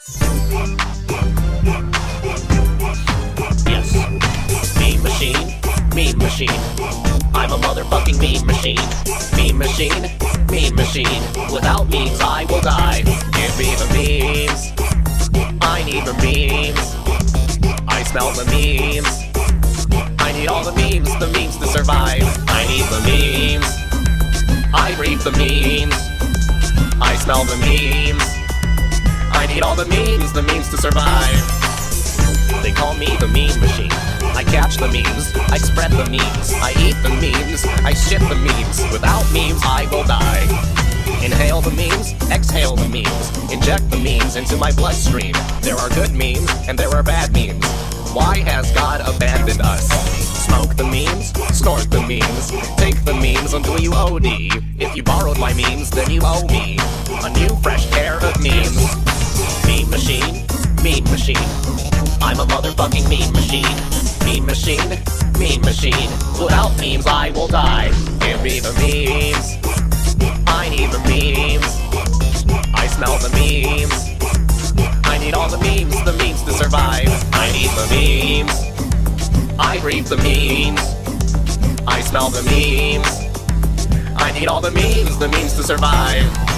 Yes. Meme machine. Meme machine. I'm a motherfucking meme machine. Meme machine. Meme machine. Without memes, I will die. Give me the memes. I need the memes. I smell the memes. I need all the memes to survive. I need the memes. I breathe the memes. I smell the memes. I need all the memes to survive. They call me the meme machine. I catch the memes, I spread the memes, I eat the memes, I shit the memes. Without memes, I will die. Inhale the memes, exhale the memes, inject the memes into my bloodstream. There are good memes, and there are bad memes. Why has God abandoned us? Smoke the memes, snort the memes, take the memes until you OD. If you borrowed my memes, then you owe me a new fresh pair of memes. Meme machine, meme machine. I'm a motherfucking meme machine. Meme machine, meme machine. Without memes, I will die. Give me the memes. I need the memes. I smell the memes. I need all the memes to survive. I need the memes. I breathe the memes. I smell the memes. I need all the memes to survive.